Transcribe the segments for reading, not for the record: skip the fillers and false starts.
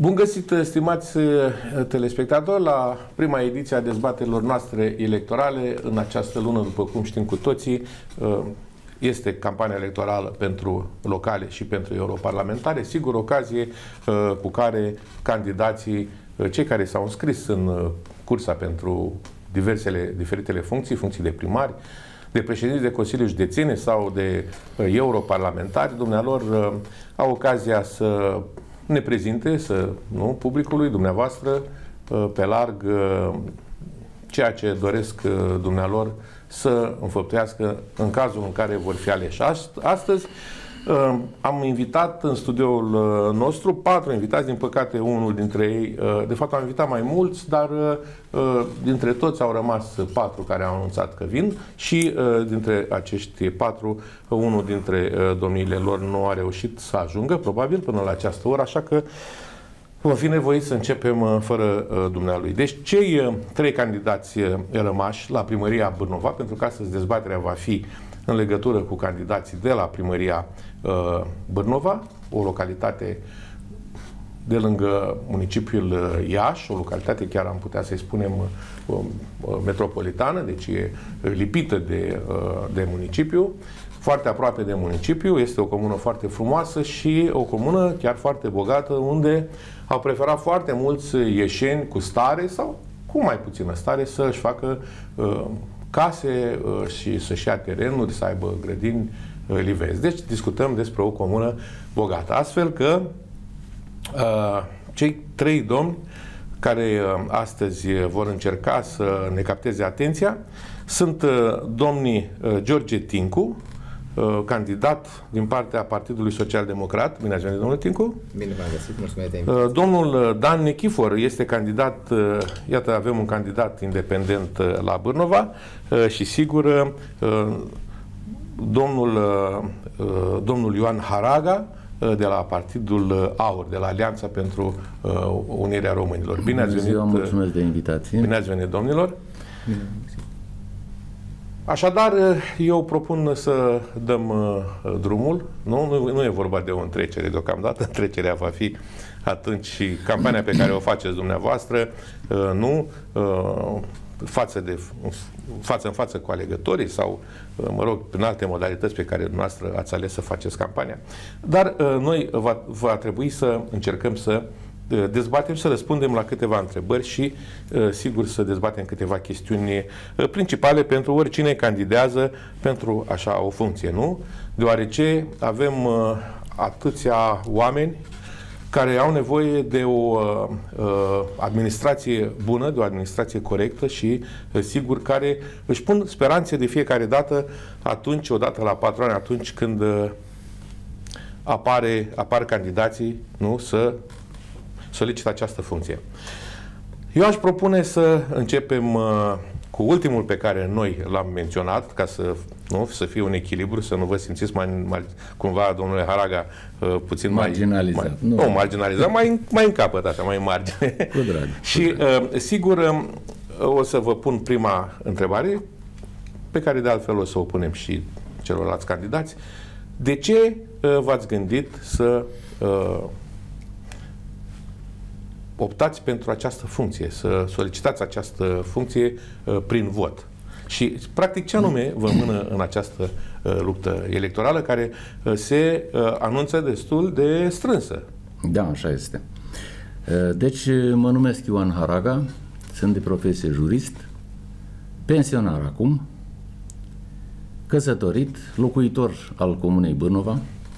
Bun găsit, stimați telespectatori, la prima ediție a dezbaterilor noastre electorale. În această lună, după cum știm cu toții, este campania electorală pentru locale și pentru europarlamentare. Sigur, ocazie cu care candidații, cei care s-au înscris în cursa pentru diferitele funcții de primari, de președinți de Consiliu Județene sau de europarlamentari, dumnealor au ocazia să ne prezinte, publicului, dumneavoastră, pe larg, ceea ce doresc dumnealor să înfăptuiască în cazul în care vor fi aleși. Astăzi am invitat în studioul nostru 4 invitați, din păcate unul dintre ei, de fapt am invitat mai mulți, dar dintre toți au rămas 4 care au anunțat că vin și dintre acești 4, unul dintre domniile lor nu a reușit să ajungă, probabil, până la această oră, așa că vom fi nevoiți să începem fără dumnealui. Deci, cei 3 candidați rămași la primăria Bârnova, pentru că astăzi dezbaterea va fi în legătură cu candidații de la primăria Bârnova, o localitate de lângă municipiul Iași, o localitate chiar am putea să-i spunem metropolitană, deci e lipită de municipiu, foarte aproape de municipiu, este o comună foarte frumoasă și o comună chiar foarte bogată, unde au preferat foarte mulți ieșeni cu stare sau cu mai puțină stare să își facă case și să-și ia terenuri, să aibă grădini livezi. Deci discutăm despre o comună bogată. Astfel că cei 3 domni care astăzi vor încerca să ne capteze atenția sunt domnii George Tincu, candidat din partea Partidului Social Democrat. Bine ați venit, domnule Tincu. Bine v-am găsit, mulțumesc de invitație. Domnul Dan Nechifor este candidat, iată, avem un candidat independent la Bârnova și sigur domnul Ioan Haraga de la Partidul AUR, de la Alianța pentru Unirea Românilor. Bine ați venit. Mulțumesc de invitație. Bine ați venit, domnilor. Bine. Așadar, eu propun să dăm drumul. Nu e vorba de o întrecere deocamdată. Întrecerea va fi atunci și campania pe care o faceți dumneavoastră, față în față cu alegătorii sau, mă rog, prin alte modalități pe care dumneavoastră ați ales să faceți campania. Dar noi va trebui să încercăm să dezbatem, să răspundem la câteva întrebări și, sigur, să dezbatem câteva chestiuni principale pentru oricine candidează pentru așa o funcție, nu? Deoarece avem atâția oameni care au nevoie de o administrație bună, de o administrație corectă și, sigur, care își pun speranțe de fiecare dată odată la 4 ani, atunci când apar candidații, nu, să solicită această funcție. Eu aș propune să începem cu ultimul pe care noi l-am menționat, ca să fie un echilibru, să nu vă simțiți cumva, domnule Haraga, puțin marginalizat. Marginalizat, mai în capăt, așa, mai în margine. Cu drag. Și, sigur, o să vă pun prima întrebare, pe care de altfel o să o punem și celorlalți candidați. De ce v-ați gândit să optați pentru această funcție, să solicitați această funcție prin vot? Și, practic, ce anume vă mână în această luptă electorală care se anunță destul de strânsă? Da, așa este. Deci, mă numesc Ioan Haraga, sunt de profesie jurist, pensionar acum, căsătorit, locuitor al comunei Bârnova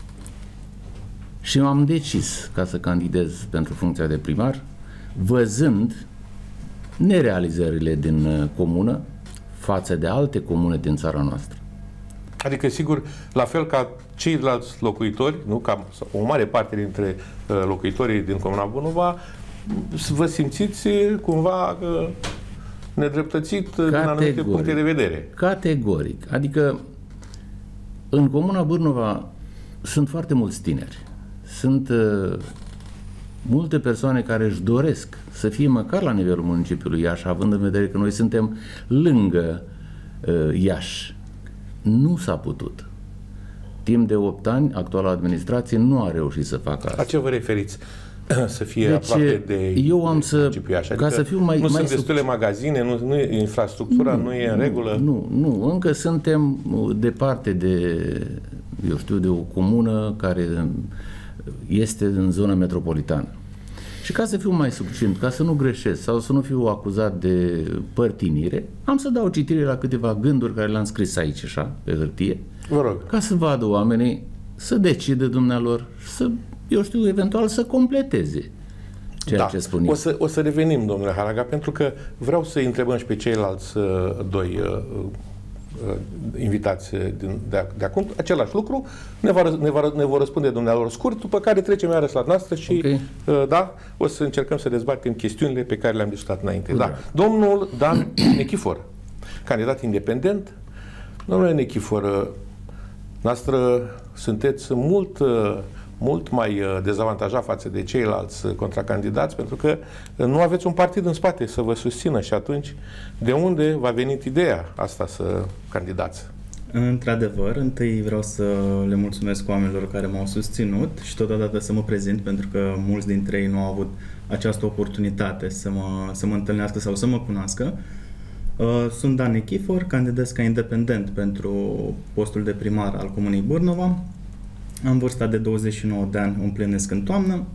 și m-am decis ca să candidez pentru funcția de primar, văzând nerealizările din comună față de alte comune din țara noastră. Adică, sigur, la fel ca ceilalți locuitori, nu, ca o mare parte dintre locuitorii din comuna Bârnova, vă simțiți cumva nedreptățit din anumite puncte de vedere. Categoric. Adică, în comuna Bârnova sunt foarte mulți tineri. Sunt multe persoane care își doresc să fie măcar la nivelul municipiului Iași, având în vedere că noi suntem lângă Iași. Nu s-a putut. Timp de 8 ani, actuala administrație nu a reușit să facă asta. La ce vă referiți? să fie aproape de eu am să, adică ca să fiu mai nu mai sunt destule magazine, nu e infrastructura, nu e în regulă. Nu, încă suntem departe de, eu știu, de o comună care este în zona metropolitană. Și ca să fiu mai succint, ca să nu greșesc sau să nu fiu acuzat de părtinire, am să dau citire la câteva gânduri care le-am scris aici, așa, pe hârtie. Vă rog. Ca să vadă oamenii să decide dumnealor, să, eu știu, eventual să completeze ceea ce spun eu. O să revenim, domnule Haraga, pentru că vreau să întrebăm și pe ceilalți doi invitați de acum același lucru. Ne vor răspunde dumnealor scurt, după care trecem iarăși la noastră și o să încercăm să dezbatem chestiunile pe care le-am discutat înainte. Da. Domnul Dan Nechifor, candidat independent. Domnule Nechifor, noastră sunteți mult mai dezavantajat față de ceilalți contracandidați, pentru că nu aveți un partid în spate să vă susțină și atunci de unde v-a venit ideea asta să candidați? Într-adevăr, întâi vreau să le mulțumesc oamenilor care m-au susținut și totodată să mă prezint, pentru că mulți dintre ei nu au avut această oportunitate să mă întâlnească sau să mă cunoască. Sunt Dan Nechifor, candidez ca independent pentru postul de primar al Comunei Bârnova. Am vârsta de 29 de ani, împlinesc în toamnă.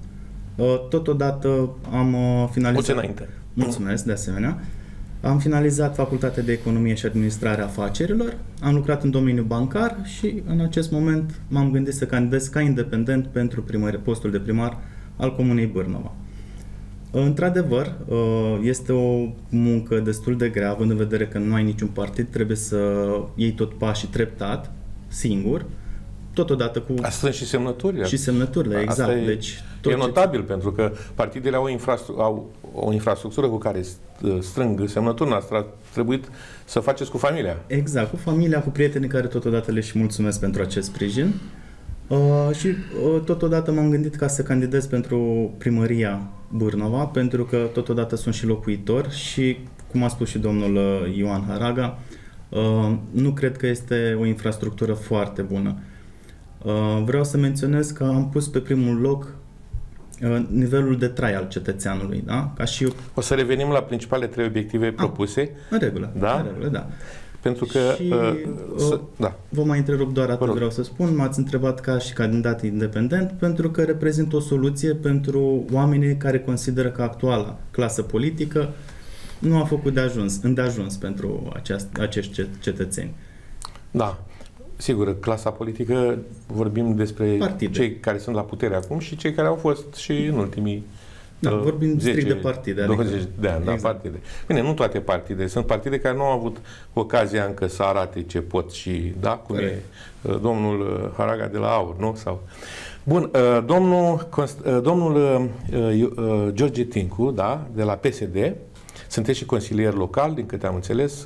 Totodată am finalizat... Mulți înainte. Mulțumesc, de asemenea. Am finalizat Facultatea de Economie și Administrare a Afacerilor, am lucrat în domeniul bancar și în acest moment m-am gândit să candidez ca independent pentru postul de primar al Comunei Bârnova. Într-adevăr, este o muncă destul de grea, având în vedere că nu ai niciun partid, trebuie să iei tot pașii treptat, singur, totodată cu... A strâns și semnăturile. Și semnăturile, exact. Deci, e notabil, pentru că partidele au o infrastructură cu care strâng semnături. Noastră a trebuit să faceți cu familia. Exact, cu familia, cu prietenii care totodată le și mulțumesc pentru acest sprijin. Și totodată m-am gândit ca să candidez pentru primăria Bârnova, pentru că totodată sunt și locuitor și, cum a spus și domnul Ioan Haraga, nu cred că este o infrastructură foarte bună. Vreau să menționez că am pus pe primul loc nivelul de trai al cetățeanului, da? Ca și eu... O să revenim la principalele 3 obiective propuse. În regulă, da? În regulă, da. Pentru că... Și, vă mai întrerup doar atât, vreau să spun. M-ați întrebat ca și candidat independent, pentru că reprezint o soluție pentru oamenii care consideră că actuala clasă politică nu a făcut îndeajuns pentru acești cetățeni. Da. Sigur, clasa politică, vorbim despre partide. Cei care sunt la putere acum și cei care au fost și în ultimii vorbim strict de partide. 20 de ani, exact. Partide. Bine, nu toate partide. Sunt partide care nu au avut ocazia încă să arate ce pot și, cum e domnul Haraga de la AUR, nu? Sau... Bun, domnul George Tincu, de la PSD, sunteți și consilier local, din câte am înțeles,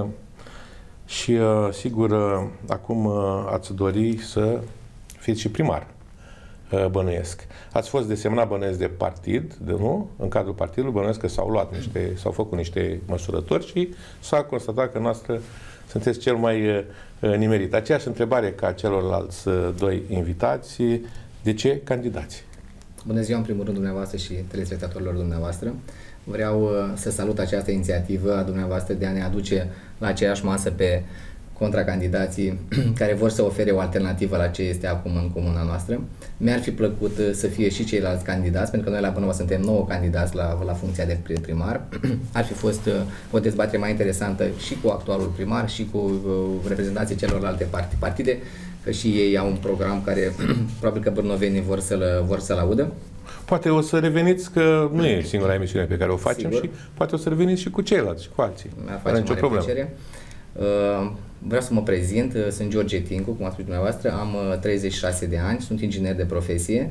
și, sigur, acum ați dori să fiți și primar, bănuiesc. Ați fost desemnat, bănuiesc, de partid, nu? În cadrul partidului, bănuiesc că s-au făcut niște măsurători și s-a constatat că noastră sunteți cel mai nimerit. Aceeași întrebare ca celorlalți doi invitați. De ce candidați? Bună ziua, în primul rând, dumneavoastră și telespectatorilor dumneavoastră. Vreau să salut această inițiativă a dumneavoastră de a ne aduce la aceeași masă pe contracandidații care vor să ofere o alternativă la ce este acum în comuna noastră. Mi-ar fi plăcut să fie și ceilalți candidați, pentru că noi la Bârnova suntem 9 candidați la funcția de primar. Ar fi fost o dezbatere mai interesantă și cu actualul primar și cu reprezentanții celorlalte partide, că și ei au un program care probabil că bârnovenii vor să-l audă. Poate o să reveniți, că nu e singura emisiune pe care o facem. Sigur. Și poate o să reveniți și cu ceilalți, și cu alții. Mi-ar face mare plăcere. Vreau să mă prezint, sunt George Tincu, cum a spus dumneavoastră, am 36 de ani, sunt inginer de profesie,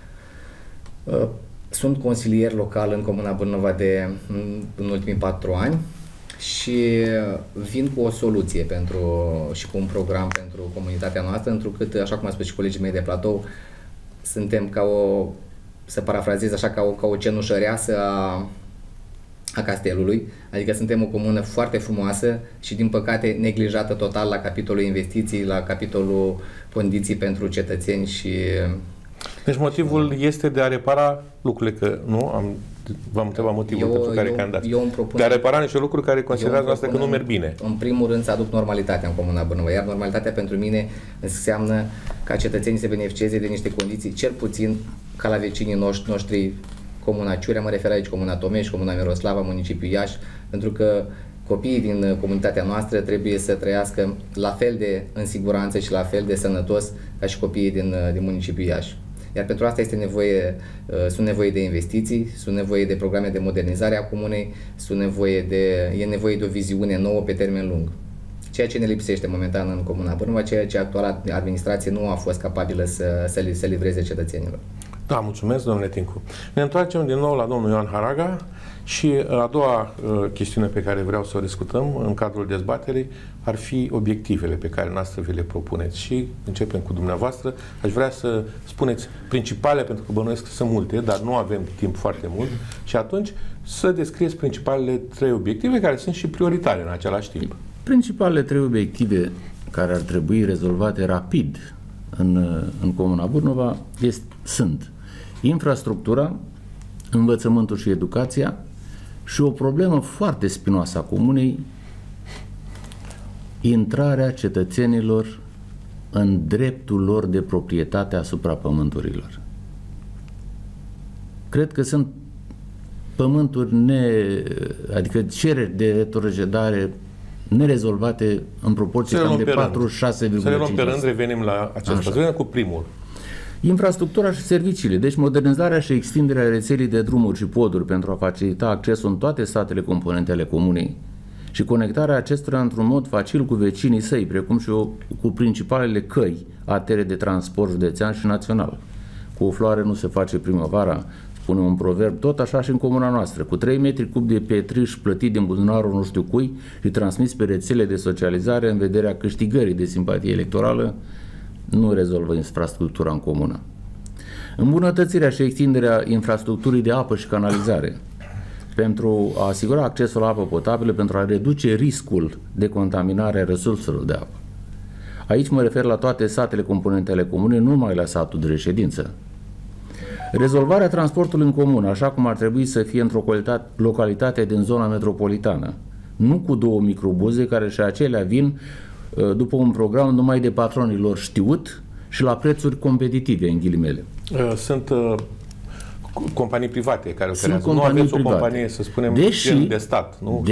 sunt consilier local în Comuna Bârnova în ultimii 4 ani și vin cu o soluție și cu un program pentru comunitatea noastră, întrucât, așa cum a spus și colegii mei de platou, suntem să parafrazez așa, ca o cenușăreasă a castelului, adică suntem o comună foarte frumoasă și din păcate neglijată total la capitolul investiții, la capitolul condiții pentru cetățeni și Deci motivul este de a repara lucrurile, că nu? V-am întrebat motivul pentru care candidați. De a repara niște lucruri care considerați noastră că nu merg bine. În primul rând să aduc normalitatea în Comuna Bârnova, iar normalitatea pentru mine înseamnă ca cetățenii să beneficieze de niște condiții, cel puțin ca la vecinii noștri, Comuna Ciurea, mă refer aici Comuna Tomeș, Comuna Miroslava, municipiul Iași, pentru că copiii din comunitatea noastră trebuie să trăiască la fel de în siguranță și la fel de sănătos ca și copiii din municipiul Iași. Iar pentru asta sunt nevoie de investiții, sunt nevoie de programe de modernizare a comunei, e nevoie de o viziune nouă pe termen lung. Ceea ce ne lipsește momentan în Comuna Bârnova, ceea ce actuala administrație nu a fost capabilă să livreze cetățenilor. Da, mulțumesc, domnule Tincu. Ne întoarcem din nou la domnul Ioan Haraga și a doua chestiune pe care vreau să o discutăm în cadrul dezbaterii ar fi obiectivele pe care noastră vi le propuneți. Și începem cu dumneavoastră. Aș vrea să spuneți principale, pentru că bănuiesc că sunt multe, dar nu avem timp foarte mult, și atunci să descrieți principalele 3 obiective care sunt și prioritare în același timp. Principalele 3 obiective care ar trebui rezolvate rapid în Comuna Bârnova sunt infrastructura, învățământul și educația și o problemă foarte spinoasă a comunei, intrarea cetățenilor în dreptul lor de proprietate asupra pământurilor. Cred că sunt pământuri adică cereri de retrogradare nerezolvate în proporție cam de 46,5%. Să le luăm pe rând, revenim la acesta. Să revenim cu primul. Infrastructura și serviciile, deci modernizarea și extinderea rețelei de drumuri și poduri pentru a facilita accesul în toate statele componente ale comunei și conectarea acestora într-un mod facil cu vecinii săi, precum și cu principalele căi artere de transport județean și național. Cu o floare nu se face primăvara, spune un proverb, tot așa și în comuna noastră, cu 3 metri cub de pietriș plătit din buzunarul nu știu cui și transmis pe rețele de socializare în vederea câștigării de simpatie electorală, nu rezolvă infrastructura în comună. Îmbunătățirea și extinderea infrastructurii de apă și canalizare pentru a asigura accesul la apă potabilă, pentru a reduce riscul de contaminare a resurselor de apă. Aici mă refer la toate satele componente ale comunei, nu numai la satul de reședință. Rezolvarea transportului în comună, așa cum ar trebui să fie într-o localitate din zona metropolitană, nu cu 2 microbuze care și acelea vin după un program numai de patronii lor știut și la prețuri competitive, în ghilimele. Sunt companii private care operează. Nu aveți o companie, să spunem, de stat, nu?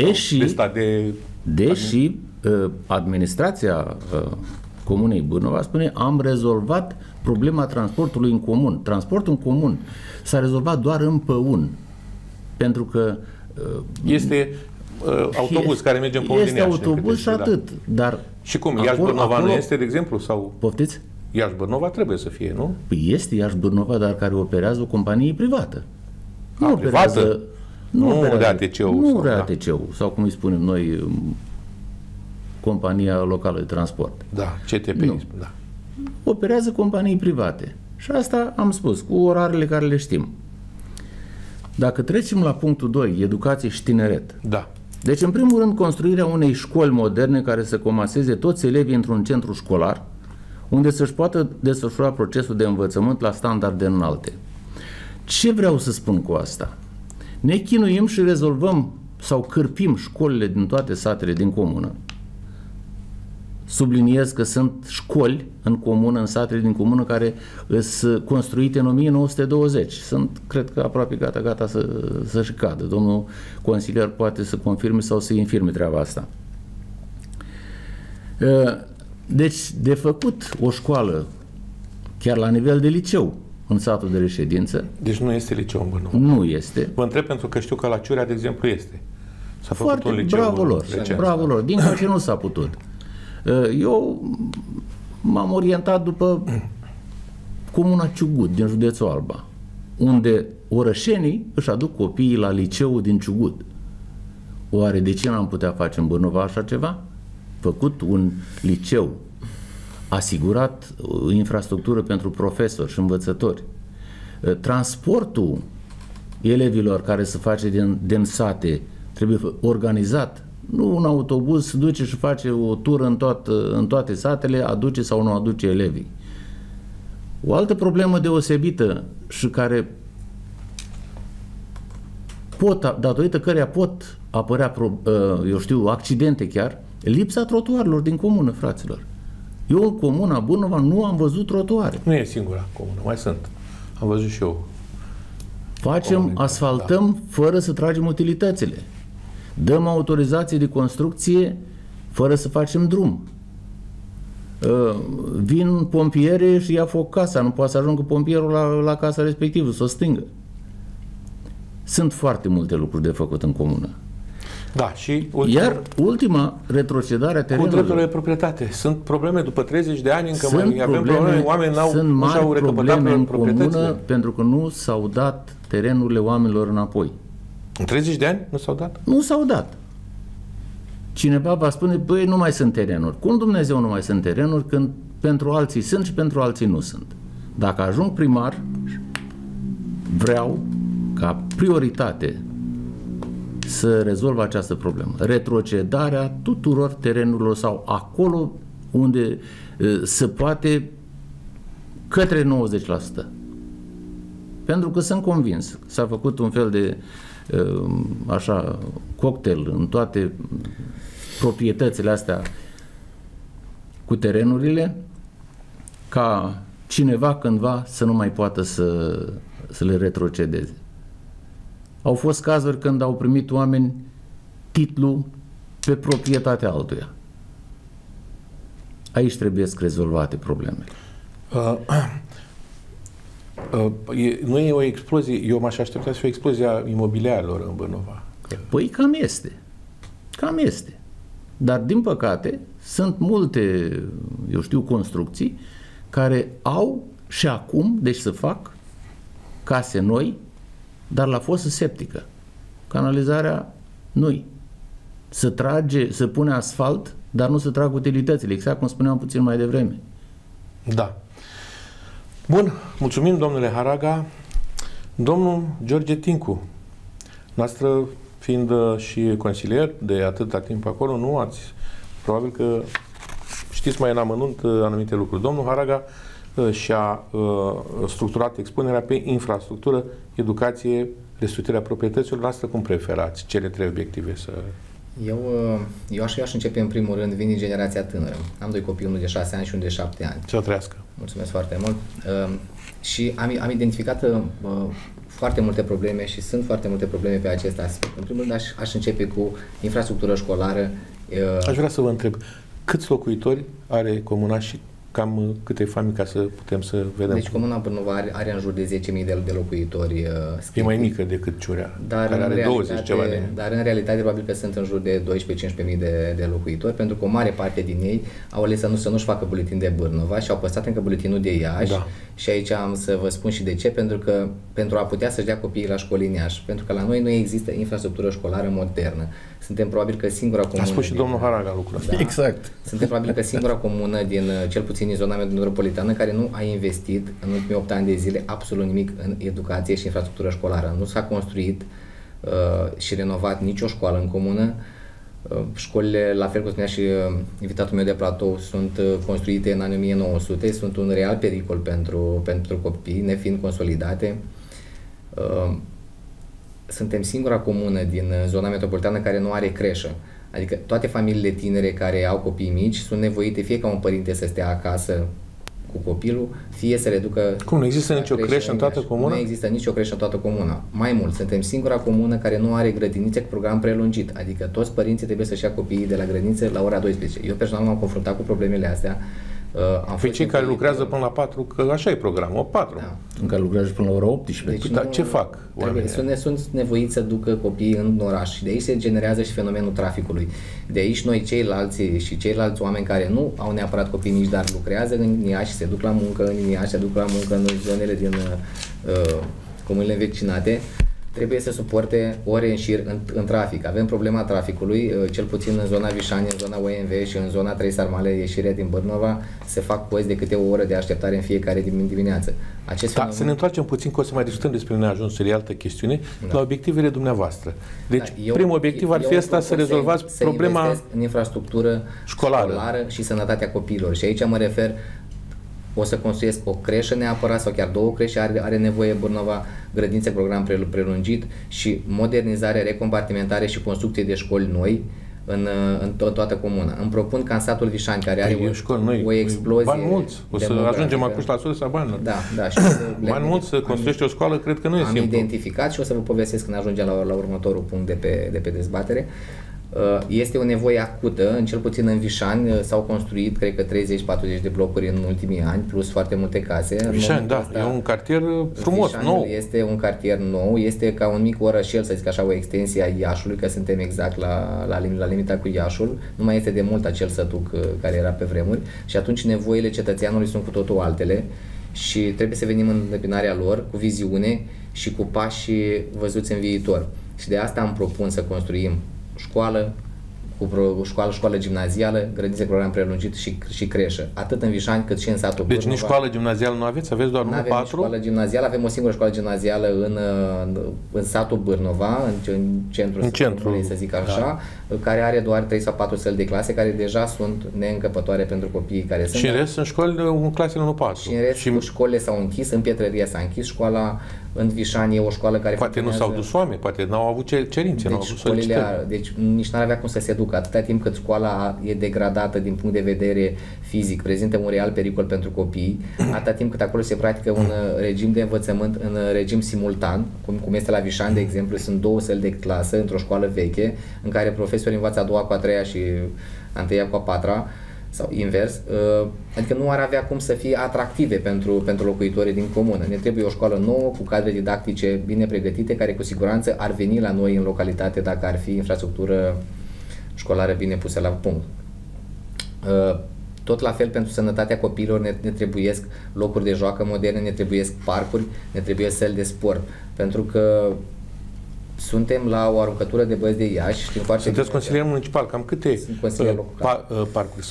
Deși administrația Comunei Bârnova spune am rezolvat problema transportului în comun. Transportul în comun s-a rezolvat doar în Păun. Pentru că este autobuz care merge în Păun din Iași. Este autobuz și atât. Dar și cum? Iași-Bârnova nu este, de exemplu? Sau... Poftiți? Iași-Bârnova trebuie să fie, nu? Păi este Iași-Bârnova, dar care operează o companie privată. Nu privată? Nu de ATC-ul. Nu de ATC-ul, sau cum îi spunem noi, compania locală de transport. Da, CTP. Da. Operează companii private. Și asta am spus, cu orarele care le știm. Dacă trecem la punctul 2, educație și tineret. Da. Deci, în primul rând, construirea unei școli moderne care să comaseze toți elevii într-un centru școlar, unde să-și poată desfășura procesul de învățământ la standarde înalte. Ce vreau să spun cu asta? Ne chinuim și rezolvăm sau cârpim școlile din toate satele din comună. Subliniez că sunt școli în comună, în satele din comună, care sunt construite în 1920. Sunt, cred că, aproape gata să-și cadă. Domnul consilier poate să confirme sau să infirme treaba asta. Deci, de făcut o școală, chiar la nivel de liceu, în satul de reședință. Deci nu este liceu în Bârnova? Nu este. Vă întreb pentru că știu că la Ciurea, de exemplu, este. S-a făcut foarte un liceu. Bravo lor. Din ce nu s-a putut. Eu m-am orientat după comuna Ciugut, din județul Alba, unde orășenii își aduc copiii la liceul din Ciugut. Oare de ce n-am putea face în Bârnova așa ceva? Făcut un liceu, asigurat infrastructură pentru profesori și învățători. Transportul elevilor care se face din sate trebuie organizat. Nu un autobuz se duce și face o tură în toate satele, aduce sau nu aduce elevii. O altă problemă deosebită și care datorită căreia pot apărea, accidente chiar, lipsa trotuarelor din comună, fraților. Eu în comuna Burnova nu am văzut trotuare. Nu e singura comună, mai sunt. Am văzut și eu. Asfaltăm fără să tragem utilitățile. Dăm autorizație de construcție fără să facem drum. Vin pompiere și ia foc casa, nu poate să ajungă pompierul la casa respectivă, să o stingă. Sunt foarte multe lucruri de făcut în comună. Da, și iar ultima retrocedare a terenurilor. Cu drepturile de proprietate. Sunt probleme după 30 de ani, încă mai avem probleme, oameni nu și-au recăpătat proprietățile. Pentru că nu s-au dat terenurile oamenilor înapoi. În 30 de ani nu s-au dat? Nu s-au dat. Cineva va spune, băi, nu mai sunt terenuri. Cum Dumnezeu nu mai sunt terenuri când pentru alții sunt și pentru alții nu sunt? Dacă ajung primar, vreau ca prioritate să rezolvă această problemă. Retrocedarea tuturor terenurilor sau acolo unde se poate către 90%. Pentru că sunt convins. S-a făcut un fel de așa cocktail în toate proprietățile astea cu terenurile ca cineva cândva să nu mai poată să le retrocedeze. Au fost cazuri când au primit oameni titlu pe proprietatea altuia. Aici trebuie să rezolvate problemele. Nu e o explozie, eu m-aș aștepta să fie o explozie a imobiliarilor în Burnova. Păi cam este. Cam este. Dar din păcate sunt multe, construcții care au și acum, deci să fac case noi, dar la fosă septică. Canalizarea nu-i. Se pune asfalt, dar nu se trag utilitățile, exact cum spuneam puțin mai devreme. Da. Bun, mulțumim, domnule Haraga. Domnul George Tincu, noastră fiind și consilier de atâta timp acolo, nu ați, probabil că știți mai în amănunt anumite lucruri. Domnul Haraga și-a structurat expunerea pe infrastructură, educație, restituirea proprietăților. Noastră cum preferați cele trei obiective să... Eu aș începe în primul rând, vin din generația tânără. Am doi copii, unul de 6 ani și unul de 7 ani. Să o trăiască. Mulțumesc foarte mult. Și am identificat foarte multe probleme și sunt foarte multe probleme pe acest aspect. În primul rând aș începe cu infrastructură școlară. Aș vrea să vă întreb, câți locuitori are comuna și cam câte familii, ca să putem să vedem? Deci comuna Burnova are în jur de 10.000 de locuitori. E mai mică decât Ciurea, care are 20 ceva de... Dar în realitate probabil că sunt în jur de 12-15.000 de locuitori, pentru că o mare parte din ei au ales să nu-și facă buletin de Burnova și au păstrat încă buletinul de Iași. Da. Și aici am să vă spun și de ce, pentru a putea să-și dea copiii la școli în Iași, pentru că la noi nu există infrastructură școlară modernă. Suntem probabil că singura comună... A spus și domnul Haraga lucrul ăsta. Da, exact. Suntem probabil că singura comună cel puțin din zona metropolitană care nu a investit în ultimii 8 ani de zile absolut nimic în educație și infrastructură școlară. Nu s-a construit și renovat nicio școală în comună. Școlile, la fel cum spunea și invitatul meu de platou, sunt construite în anii 1900, sunt un real pericol pentru copii, nefiind consolidate. Suntem singura comună din zona metropolitană care nu are creșă. Adică toate familiile tinere care au copii mici sunt nevoite fie ca un părinte să stea acasă cu copilul, fie să le ducă... Cum, nu există nicio creșă în toată comuna? Nu există nicio creșă în toată comuna. Mai mult, suntem singura comună care nu are grădinițe cu program prelungit. Adică toți părinții trebuie să-și ia copiii de la grădinițe la ora 12. Eu personal m-am confruntat cu problemele astea. Păi cei care lucrează până la 4, că așa e programul, 4. Da. În care lucrează până la ora 18. Deci dar ce fac oamenii? Sunt nevoiți să ducă copiii în oraș și de aici se generează și fenomenul traficului. De aici noi ceilalți oameni care nu au neapărat copii mici, dar lucrează în Iași, se duc la muncă în Iași, se duc la muncă în zonele din comunele învecinate, trebuie să suporte ore în șir în trafic. Avem problema traficului, cel puțin în zona Vișani, în zona OMV și în zona Trei Sarmale, ieșirea din Burnova, se fac cozi de câte o oră de așteptare în fiecare dimineață. Fenomen... Să ne întoarcem puțin, că o să mai discutăm despre neajunsuri, altă chestiune, la obiectivele dumneavoastră. Deci, primul obiectiv ar fi asta, să rezolvați problema în infrastructură școlară și sănătatea copiilor. Și aici mă refer o să construiesc o creșă neapărat sau chiar 2 creșe are nevoie Bârnova, grădinițe program prelungit și modernizare, recompartimentare și construcție de școli noi în toată comuna. Îmi propun ca în satul Vișani, care are o explozie bani mulți. O să ajungem acum la sursa banilor. Da. Și bani mulți să construiești o școală, cred că nu e simplu. Am identificat și o să vă povestesc când ajungem la următorul punct de pe dezbatere. Este o nevoie acută, în cel puțin în Vișani s-au construit, cred că 30-40 de blocuri în ultimii ani, plus foarte multe case. Vișani, da, e un cartier frumos, nou. Este un cartier nou, este ca un mic orășel, să zic așa, o extensie a Iașului, că suntem exact la limita cu Iașul, nu mai este de mult acel sătuc care era pe vremuri și atunci nevoile cetățeanului sunt cu totul altele și trebuie să venim în întâmpinarea lor cu viziune și cu pași văzuți în viitor. Și de asta am propun să construim școală, școală gimnazială, grădinițe program prelungit și creșă, atât în Vișani cât și în satul Bârnova. Deci nici școală gimnazială nu aveți? Aveți doar 1-4? Nu avem școală gimnazială, avem o singură școală gimnazială în satul Bârnova, în centrul, să zic așa, care are doar 3 sau 4 săli de clase, care deja sunt neîncăpătoare pentru copiii care sunt. Și în rest sunt școli în clasele 1-4. Și în rest școlile s-au închis, în Pietrărie s-a închis școala, în Vișani e o școală care poate nu s-au dus oameni, poate n-au avut cerințe, n-au avut solicitări. Deci nici n-ar avea cum să se ducă. Atâta timp cât școala e degradată din punct de vedere fizic, prezintă un real pericol pentru copii, atâta timp cât acolo se practică un regim de învățământ în regim simultan, cum este la Vișani, de exemplu, sunt 2 săli de clasă într-o școală veche, în care profesorii învață a 2-a cu a 3-a și a 1-a cu a 4-a, sau invers, adică nu ar avea cum să fie atractive pentru locuitorii din comună. Ne trebuie o școală nouă, cu cadre didactice bine pregătite, care cu siguranță ar veni la noi în localitate dacă ar fi infrastructură școlară bine pusă la punct. Tot la fel pentru sănătatea copiilor ne trebuiesc locuri de joacă moderne, ne trebuiesc parcuri, ne trebuie săli de sport, pentru că suntem la o aruncătură de băzi de Iași. Sunteți consilier municipal, cam câte parcuri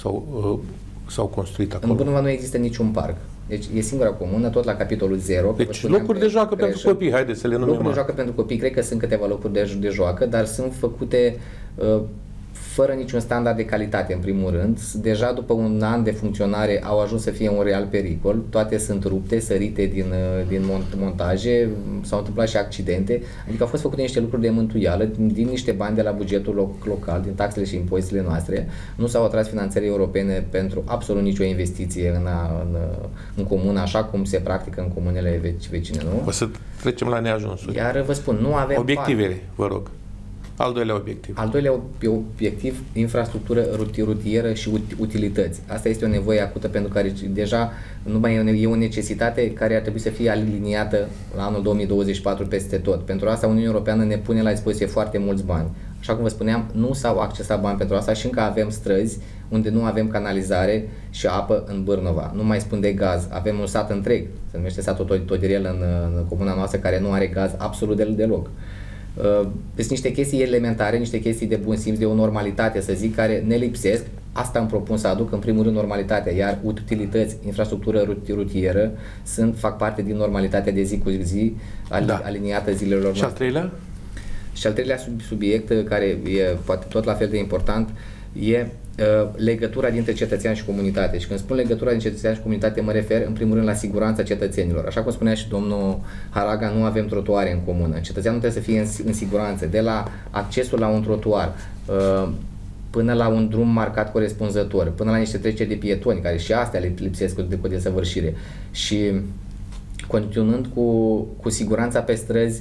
s-au construit acolo? În Bârnova nu există niciun parc. Deci e singura comună, tot la capitolul 0. Deci locuri de joacă pentru copii, haideți să le numim. Locuri de joacă pentru copii, cred că sunt câteva locuri de joacă, dar sunt făcute fără niciun standard de calitate, în primul rând. Deja după un an de funcționare au ajuns să fie un real pericol. Toate sunt rupte, sărite din montaje, s-au întâmplat și accidente. Adică au fost făcute niște lucruri de mântuială din niște bani de la bugetul local, din taxele și impozitele noastre. Nu s-au atras finanțări europene pentru absolut nicio investiție în comună, așa cum se practică în comunele vecine, nu? O să trecem la neajunsuri. Iar vă spun, nu avem obiectivele, vă rog. Al doilea obiectiv. Al doilea obiectiv, infrastructură rutieră și utilități. Asta este o nevoie acută pentru care deja nu mai e o necesitate care ar trebui să fie aliniată la anul 2024 peste tot. Pentru asta Uniunea Europeană ne pune la dispoziție foarte mulți bani. Așa cum vă spuneam, nu s-au accesat bani pentru asta și încă avem străzi unde nu avem canalizare și apă în Bârnova. Nu mai spun de gaz. Avem un sat întreg, se numește satul Todirel în comuna noastră, care nu are gaz absolut deloc. Deci niște chestii elementare, niște chestii de bun simț, de o normalitate, să zic, care ne lipsesc. Asta îmi propun să aduc, în primul rând, normalitatea, iar utilități, infrastructură rutieră fac parte din normalitatea de zi cu zi, aliniată zilelor noastre. Și al treilea? Și al treilea subiect, care e poate tot la fel de important, e legătura dintre cetățean și comunitate. Și când spun legătura dintre cetățean și comunitate, mă refer în primul rând la siguranța cetățenilor. Așa cum spunea și domnul Haraga, nu avem trotuare în comună. Cetățeanul trebuie să fie în siguranță, de la accesul la un trotuar până la un drum marcat corespunzător, până la niște treceri de pietoni, care și astea le lipsesc cu desăvârșire. Și continuând cu siguranța pe străzi,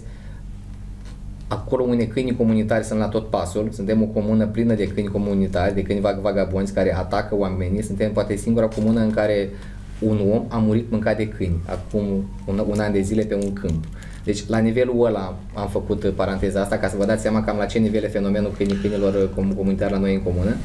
acolo unde câinii comunitari sunt la tot pasul, suntem o comună plină de câini comunitari, de câini vagabonzi care atacă oamenii, suntem poate singura comună în care un om a murit mâncat de câini, acum un an de zile pe un câmp. Deci la nivelul ăla am făcut paranteza asta, ca să vă dați seama cam la ce nivel e fenomenul câinilor comunitari la noi în comună.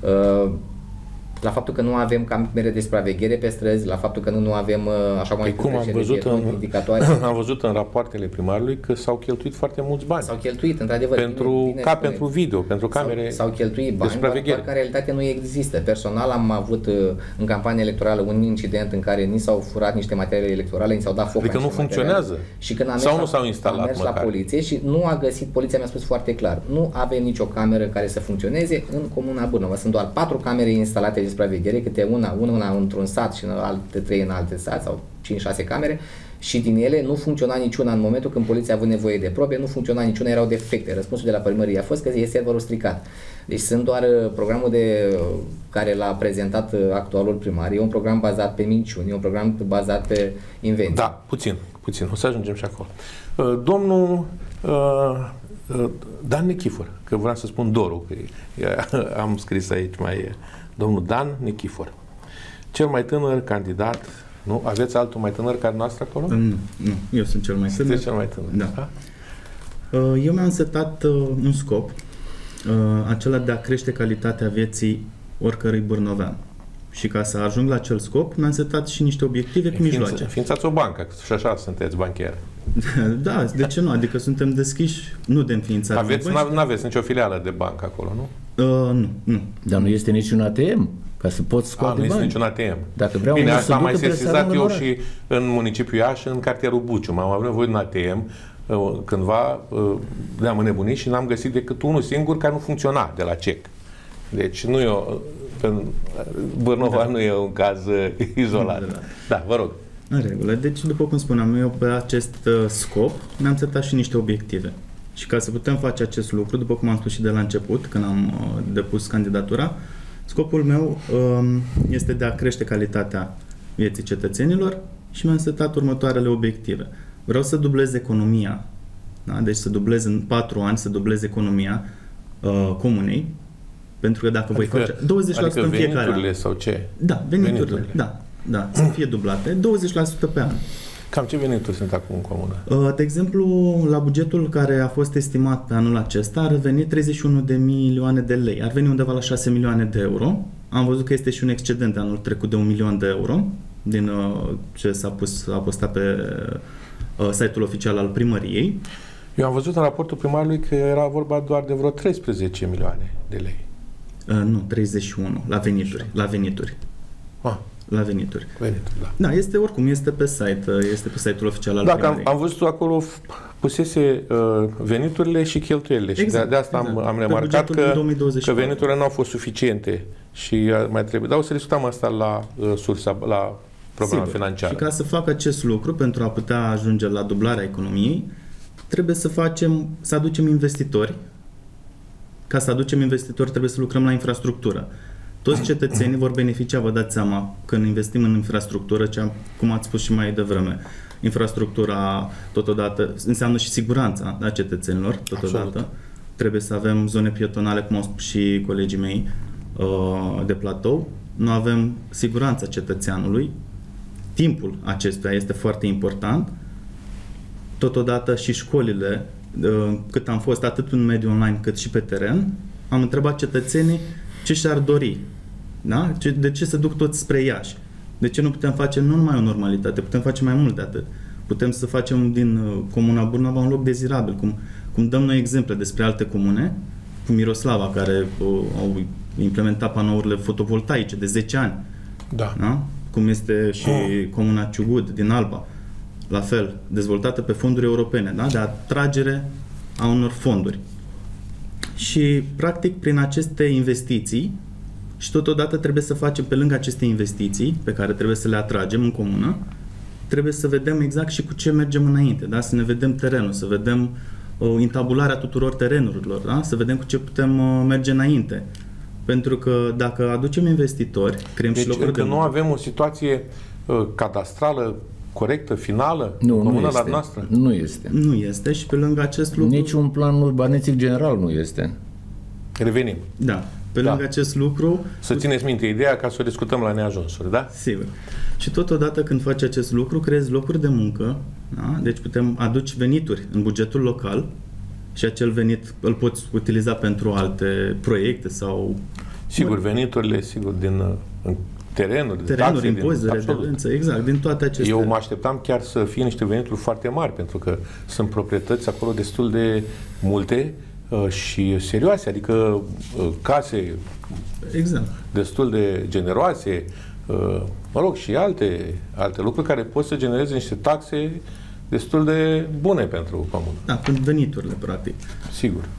La faptul că nu avem camere de supraveghere pe străzi, la faptul că nu avem așa mai indicatoare. Am văzut în rapoartele primarului că s-au cheltuit foarte mulți bani. S-au cheltuit, într-adevăr. Pentru video, pentru camere. S-au cheltuit bani, doar că în realitate nu există. Personal am avut în campanie electorală un incident în care ni s-au furat niște materiale electorale, ni s-au dat foc. Adică nu funcționează. Și când sau nu s-au instalat am mers la poliție și nu a găsit, poliția mi-a spus foarte clar, nu avem nicio cameră care să funcționeze în comuna Bârnova. Sunt doar 4 camere instalate de supraveghere, câte una într-un sat și alte 3 în alte sat sau 5-6 camere, și din ele nu funcționa niciuna în momentul când poliția a avut nevoie de probe, nu funcționa niciuna, erau defecte. Răspunsul de la primărie a fost că e serverul stricat. Deci sunt doar programul care l-a prezentat actualul primar, e un program bazat pe minciuni, e un program bazat pe invenții. Da, puțin, o să ajungem și acolo. Domnul Dan Nichifor, că vreau să spun Doru, că am scris aici domnul Dan Nichifor, cel mai tânăr candidat. Nu? Aveți altul mai tânăr ca noastră acolo? Nu, eu sunt cel mai tânăr. Sunteți cel mai tânăr. Da. Eu mi-am setat un scop, acela de a crește calitatea vieții oricărui bârnovean. Și ca să ajung la acel scop, mi-am setat și niște obiective cu mijloace. Ființați o bancă, și așa sunteți banchier. Da, de ce nu? Adică suntem deschiși, nu de înființare. Nu aveți nicio filială de bancă acolo, nu? Nu. Dar nu este niciun ATM? Ca să poți scoate bani. Nu este niciun ATM. Dacă vreau. Bine, asta am mai sesizat eu și în municipiul Iași, în cartierul Buciu. M-am avut nevoie de un ATM cândva, ne-am înnebunit și n-am găsit decât unul singur care nu funcționa, de la CEC. Deci nu e Bârnova nu e un caz izolat. Da, vă rog. În regulă. Deci, după cum spuneam, eu pe acest scop mi-am setat și niște obiective. Și ca să putem face acest lucru, după cum am spus și de la început, când am depus candidatura, scopul meu este de a crește calitatea vieții cetățenilor și mi-am setat următoarele obiective. Vreau să dublez economia, da? Deci să dublez în 4 ani, să dublez economia comunei, pentru că dacă voi face 20% în fiecare an. Sau ce? Da, veniturile. Da, să fie dublate, 20% pe an. Cam ce venituri sunt acum în comună? De exemplu, la bugetul care a fost estimat pe anul acesta ar veni 31 de milioane de lei. Ar veni undeva la 6 milioane de euro. Am văzut că este și un excedent de anul trecut de 1 milion de euro din ce a postat pe site-ul oficial al primăriei. Eu am văzut în raportul primarului că era vorba doar de vreo 13 milioane de lei. Nu, 31 la venituri. La venituri. La venituri. Da, este oricum, este pe site-ul oficial al primăriei. Am văzut acolo pusese veniturile și cheltuielile. Exact, și de asta am remarcat că veniturile nu au fost suficiente și mai trebuie. Dar o să discutăm asta la sursa, la problema financiară. Și ca să fac acest lucru, pentru a putea ajunge la dublarea economiei, trebuie să aducem investitori. Ca să aducem investitori, trebuie să lucrăm la infrastructură. Toți cetățenii vor beneficia, vă dați seama, când investim în infrastructură, cum ați spus și mai devreme. Infrastructura, totodată, înseamnă și siguranța, da, cetățenilor, totodată. Absolut. Trebuie să avem zone pietonale, cum au spus și colegii mei de platou. Nu avem siguranța cetățeanului. Timpul acestuia este foarte important. Totodată și școlile, cât am fost atât în mediul online cât și pe teren, am întrebat cetățenii ce și-ar dori. Da? De ce se duc toți spre Iași? De ce nu putem face nu numai o normalitate, putem face mai mult de atât. Putem să facem din comuna Bârnova un loc dezirabil, cum dăm noi exemple despre alte comune, cum Miroslava, care au implementat panourile fotovoltaice de 10 ani. Da. Da? Cum este și comuna Ciugud din Alba, la fel, dezvoltată pe fonduri europene, da? De atragere a unor fonduri. Și, practic, prin aceste investiții, și totodată trebuie să facem, pe lângă aceste investiții, pe care trebuie să le atragem în comună, trebuie să vedem exact și cu ce mergem înainte, da? Să ne vedem terenul, să vedem intabularea tuturor terenurilor, da? Să vedem cu ce putem merge înainte. Pentru că dacă aducem investitori, creăm și locuri de muncă. Nu avem o situație cadastrală corectă, finală, nu este. La noastră? Nu este. Nu este și pe lângă acest lucru... Niciun plan urbanistic general nu este. Revenim. Da. Pe lângă acest lucru... Să țineți minte ideea ca să o discutăm la neajunsuri, da? Sigur. Și totodată când faci acest lucru, creezi locuri de muncă, da? Deci putem aduce venituri în bugetul local și acel venit îl poți utiliza pentru alte proiecte sau... Sigur, veniturile, sigur, din terenuri, impozite, redevență, exact, din toate acestea. Eu mă așteptam chiar să fie niște venituri foarte mari, pentru că sunt proprietăți acolo destul de multe și serioase, adică case destul de generoase, mă rog, și alte lucruri care pot să genereze niște taxe destul de bune pentru comună. Da, pentru veniturile, practic. Sigur.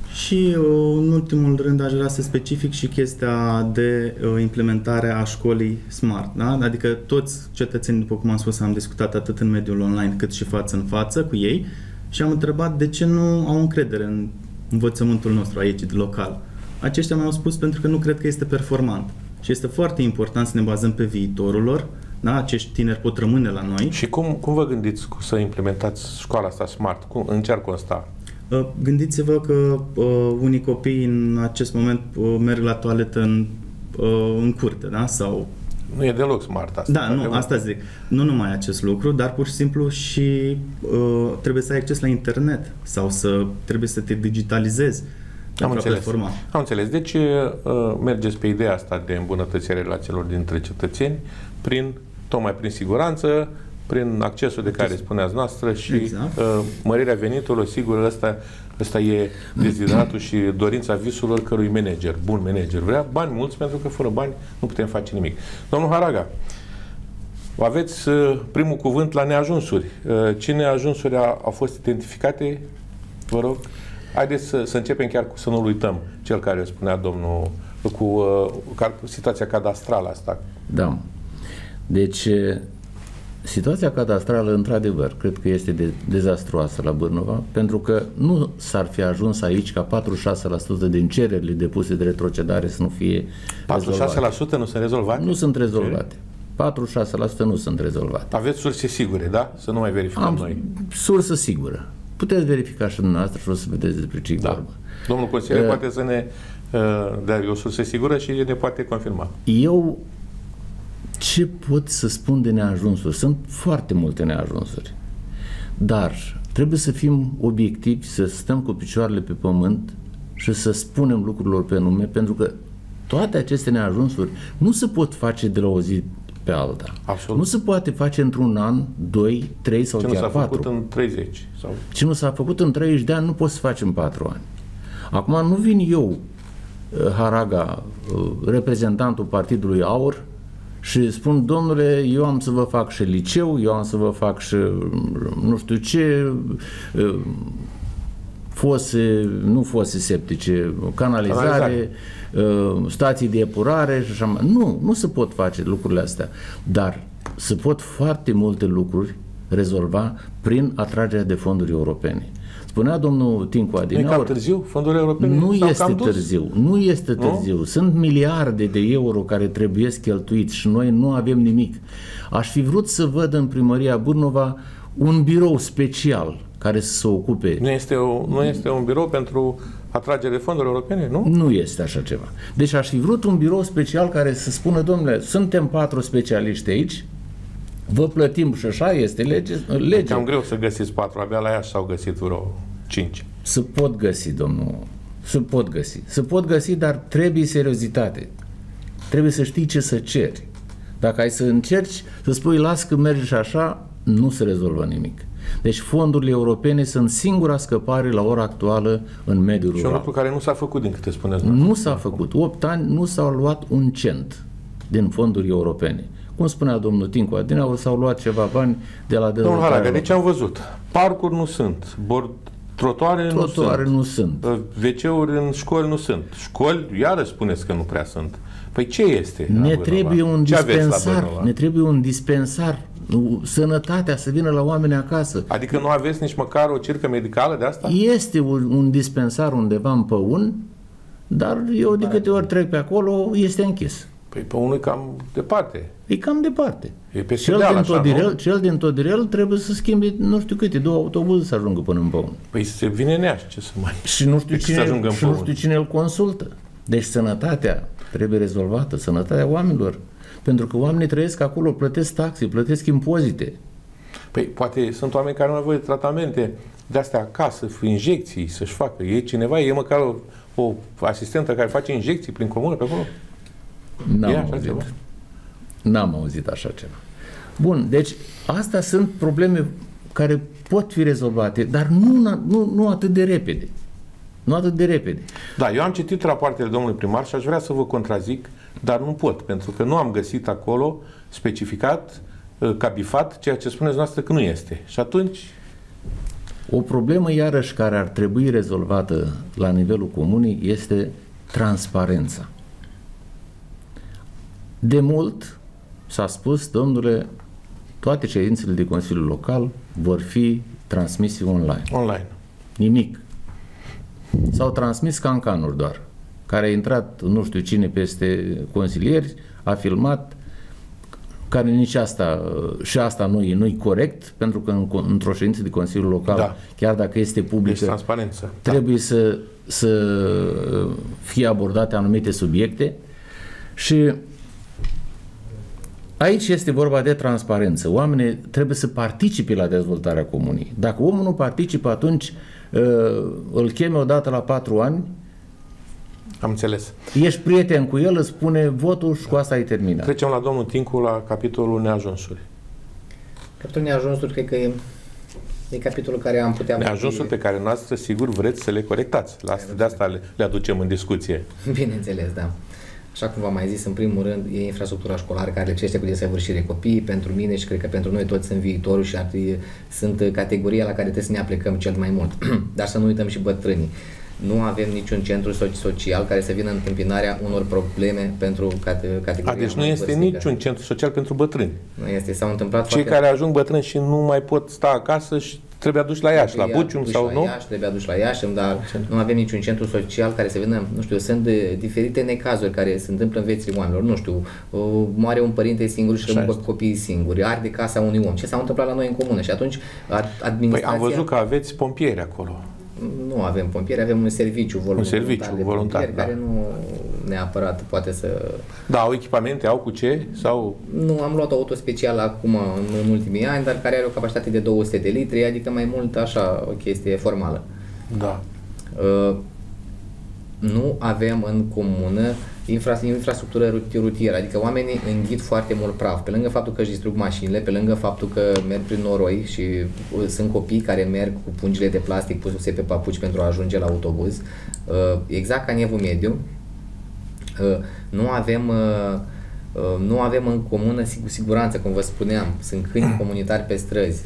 Și în ultimul rând aș vrea să specific și chestia de implementare a școlii Smart. Da? Adică toți cetățenii, după cum am spus, am discutat atât în mediul online cât și față în față cu ei și am întrebat de ce nu au încredere în învățământul nostru aici, local. Aceștia mi-au spus pentru că nu cred că este performant. Și este foarte important să ne bazăm pe viitorul lor. Da? Acești tineri pot rămâne la noi. Și cum vă gândiți să implementați școala asta Smart? În ce ar consta? Gândiți-vă că unii copii în acest moment merg la toaletă în curte, da? Sau... Nu e deloc smart asta. Da, nu, asta zic. Nu numai acest lucru, dar pur și simplu și trebuie să ai acces la internet sau trebuie să te digitalizezi. Am înțeles. Deci mergeți pe ideea asta de îmbunătățirea relațiilor dintre cetățeni tocmai prin siguranță, prin accesul de care spuneați noastră și exact. Mărirea veniturilor, sigur, ăsta e dezideratul și dorința visul oricărui manager, bun manager. Vrea bani mulți, pentru că fără bani nu putem face nimic. Domnul Haraga, aveți primul cuvânt la neajunsuri. Ce neajunsuri au fost identificate? Vă rog. Haideți să începem chiar să nu uităm cel care spunea domnul cu situația cadastrală asta. Da. Deci, situația cadastrală, într-adevăr, cred că este dezastruoasă la Bârnova, pentru că nu s-ar fi ajuns aici ca 46% din cererile depuse de retrocedare să nu fie 46% rezolvate. Nu sunt rezolvate? Nu sunt rezolvate. 46% nu sunt rezolvate. Aveți surse sigure, da? Să nu mai verificăm noi. Sursă sigură. Puteți verifica și dumneavoastră și o să vedeți despre ce vorba. Domnul consilier poate să ne dea o sursă sigură și ne poate confirma. Eu ce pot să spun de neajunsuri? Sunt foarte multe neajunsuri. Dar trebuie să fim obiectivi, să stăm cu picioarele pe pământ și să spunem lucrurilor pe nume, pentru că toate aceste neajunsuri nu se pot face de la o zi pe alta. Absolut. Nu se poate face într-un an, 2, 3 sau chiar 4. Ce nu s-a făcut în 30. Sau... Ce nu s-a făcut în 30 de ani nu poți să faci în 4 ani. Acum nu vin eu, Haraga, reprezentantul Partidului Aur, și spun, domnule, eu am să vă fac și liceu, eu am să vă fac și nu știu ce, nu fose septice, canalizare, stații de epurare și așa mai. Nu se pot face lucrurile astea, dar se pot foarte multe lucruri rezolva prin atragerea de fonduri europene. Spunea domnul Tincu Adinaur... E cam târziu? Fondurile europene nu este târziu. Nu este târziu. Nu? Sunt miliarde de euro care trebuie cheltuiți și noi nu avem nimic. Aș fi vrut să văd în primăria Bârnova un birou special care să se ocupe... Nu este un birou pentru atragere de fonduri europene, nu? Nu este așa ceva. Deci aș fi vrut un birou special care să spună, domnule, suntem 4 specialiști aici, vă plătim și așa este lege. E cam greu să găsiți 4, abia la Iași s-au găsit vreo 5. Se pot găsi, domnul, se pot găsi. Se pot găsi, dar trebuie seriozitate. Trebuie să știi ce să ceri. Dacă ai să încerci să spui, las că merge și așa, nu se rezolvă nimic. Deci fondurile europene sunt singura scăpare la ora actuală în mediul rural. Și un lucru care nu s-a făcut, din câte spuneți. Nu s-a făcut. 8 ani nu s-au luat un cent din fonduri europene. Cum spunea domnul Tincu Adinaur, s-au luat ceva bani de la dezvoltare. Domnul Haraga, deci am văzut. Parcuri nu sunt, trotuare nu sunt. WC-uri în școli nu sunt. Școli, iarăși spuneți că nu prea sunt. Păi ce este? Ne trebuie un dispensar. Ne trebuie un dispensar. Sănătatea să vină la oameni acasă. Adică nu aveți nici măcar o circă medicală de asta? Este un dispensar undeva în Păun, dar eu de câte ori trec pe acolo, este închis. Păi Păunul e cam departe. E cam departe. E pe Cel din Todirel trebuie să schimbe nu știu câte, 2 autobuze să ajungă până în Păun. Păi se vine în Iași, ce să mai... Și nu știu cine îl consultă. Deci sănătatea trebuie rezolvată, sănătatea oamenilor. Pentru că oamenii trăiesc acolo, plătesc taxe, plătesc impozite. Păi poate sunt oameni care nu au nevoie de tratamente de-astea acasă, injecții să-și facă. E cineva, e măcar o asistentă care face injecții prin comună pe acolo? N-am auzit așa ceva. Bun, deci astea sunt probleme care pot fi rezolvate, dar nu atât de repede. Nu atât de repede. Da, eu am citit rapoartele domnului primar și aș vrea să vă contrazic, dar nu pot, pentru că nu am găsit acolo specificat, cabifat, ceea ce spuneți noastră că nu este. Și atunci O problemă iarăși care ar trebui rezolvată la nivelul comunei este transparența. De mult s-a spus, domnule, toate ședințele de Consiliul Local vor fi transmise online. Online. Nimic. S-au transmis cancanuri doar, care a intrat nu știu cine peste consilieri, a filmat, care nici asta, și asta nu-i corect, pentru că într-o ședință de Consiliul Local, chiar dacă este publică, este transparență. Trebuie să fie abordate anumite subiecte și aici este vorba de transparență. Oamenii trebuie să participe la dezvoltarea comunei. Dacă omul nu participă, atunci îl cheme odată la 4 ani. Am înțeles. Ești prieten cu el, îți spune votul și cu asta ai terminat. Trecem la domnul Tincu la capitolul neajunsuri. Capitolul neajunsuri, cred că e capitolul care am putea... Neajunsuri pe care noastră, sigur, vreți să le corectați. De asta le aducem în discuție. Bineînțeles, da. Așa cum v-am mai zis, în primul rând, e infrastructura școlară care lipsește cu desăvârșire. Copiii, pentru mine și cred că pentru noi toți sunt viitorul și sunt categoria la care trebuie să ne aplicăm cel mai mult. Dar să nu uităm și bătrânii. Nu avem niciun centru social care să vină în întâmpinarea unor probleme pentru categoria. Deci nu este niciun centru social pentru bătrâni. Nu este. S-au întâmplat cei care ajung bătrâni și nu mai pot sta acasă și trebuie aduși la Iași, la Bucium sau nu? Trebuie aduși la Iași, dar nu avem niciun centru social care să vină, nu știu, sunt diferite necazuri care se întâmplă în viețile oamenilor, nu știu, moare un părinte singur și rămân copiii singuri, arde casa unui om. Ce s-a întâmplat la noi în comună? Și atunci administrația... Păi am văzut că aveți pompieri acolo. Nu avem pompieri, avem un serviciu voluntar, da. Care nu neapărat poate să... Da, au echipamente, au cu ce? Sau... Nu, am luat auto special acum în ultimii ani, dar care are o capacitate de 200 de litri, adică mai mult așa o chestie formală. Da. Nu avem în comună infrastructură rutieră, adică oamenii înghit foarte mult praf, pe lângă faptul că își distrug mașinile, pe lângă faptul că merg prin noroi și sunt copii care merg cu pungile de plastic puse pe papuci pentru a ajunge la autobuz, exact ca în Evul Mediu. Nu avem în comună siguranță, cum vă spuneam, sunt câini comunitari pe străzi,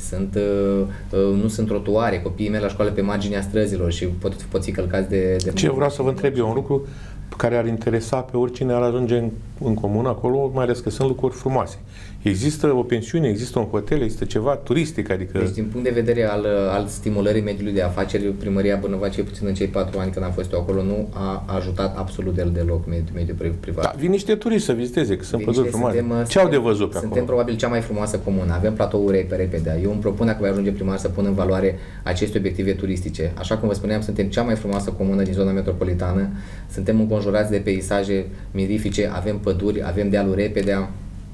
nu sunt trotuare, copiii merg la școală pe marginea străzilor și pot fi călcați de Ce vreau să vă întreb eu, un lucru care ar interesa pe oricine ar ajunge în comună acolo, mai ales că sunt lucruri frumoase. Există o pensiune, există un hotel, există ceva turistic, adică... Deci, din punct de vedere al stimulării mediului de afaceri, Primăria Bârnova, cel puțin în cei 4 ani când am fost eu acolo, nu a ajutat absolut deloc mediul privat. Da, vin niște turiști să viziteze, că sunt păduri frumoase. Ce au de văzut pe acolo? Suntem probabil cea mai frumoasă comună. Avem platouri pe repede. Eu îmi propun, dacă voi ajunge primar, să pun în valoare aceste obiective turistice. Așa cum vă spuneam, suntem cea mai frumoasă comună din zona metropolitană. Suntem înconjurați de peisaje mirifice, avem păduri, avem dealuri repede.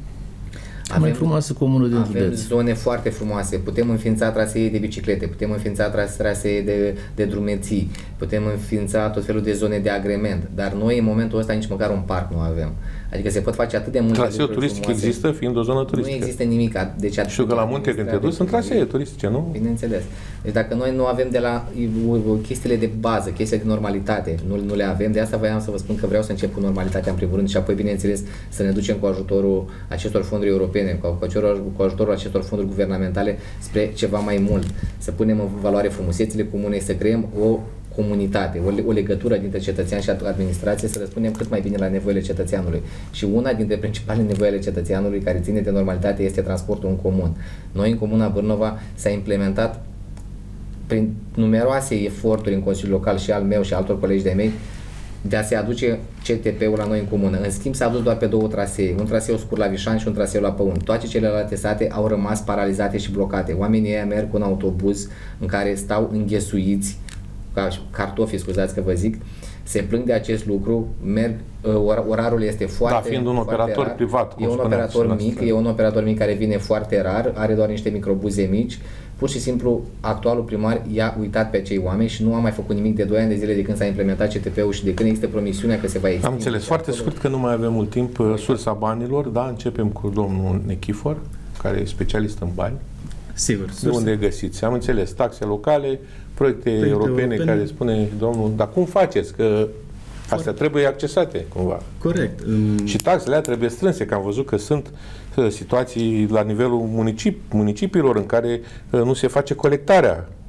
Mai frumoasă comună din județ. Avem zone foarte frumoase. Putem înființa trasee de biciclete, putem înființa trasee de drumeții, putem înființa tot felul de zone de agrement, dar noi în momentul ăsta nici măcar un parc nu avem. Adică se pot face atât de multe Traseul turistic frumoase. Există, fiind o zonă turistică. Nu există nimic. Deci știu că la munte când te duci sunt trasee turistice, nu? Bineînțeles. Deci dacă noi nu avem de la chestiile de bază, chestiile de normalitate, nu le avem, de asta voiam să vă spun că vreau să încep cu normalitatea în primul rând și apoi, bineînțeles, să ne ducem cu ajutorul acestor fonduri europene, cu ajutorul acestor fonduri guvernamentale spre ceva mai mult. Să punem în valoare frumusețile comune, să creăm o comunitate, o legătură dintre cetățean și administrație, să răspundem cât mai bine la nevoile cetățeanului. Și una dintre principalele nevoi ale cetățeanului care ține de normalitate este transportul în comun. Noi, în Comuna Bârnova, s-a implementat prin numeroase eforturi în Consiliul Local și al meu și altor colegi de-ai mei de a se aduce CTP-ul la noi în comună. În schimb, s-a adus doar pe 2 trasee, un traseu scurt la Vișan și un traseu la Păun. Toate celelalte sate au rămas paralizate și blocate. Oamenii ăia merg cu un autobuz în care stau înghesuiți, ca cartofi, scuzați că vă zic, se plâng de acest lucru, merg, orarul este foarte... Da, fiind un operator rar. privat. E un operator mic care vine foarte rar, are doar niște microbuze mici. Pur și simplu, actualul primar i-a uitat pe acei oameni și nu a mai făcut nimic de 2 ani de zile de când s-a implementat CTP-ul și de când există promisiunea că se va extinde. Am înțeles. Foarte scurt, că nu mai avem mult timp. Sursa banilor, da? Începem cu domnul Nechifor, care e specialist în bani. Sigur. De unde găsiți? Am înțeles. Taxe locale, proiecte europene care spune domnul, dar cum faceți? Că astea trebuie accesate cumva. Corect. Și taxele alea trebuie strânse, că am văzut că sunt situații la nivelul municipiilor în care nu se face colectarea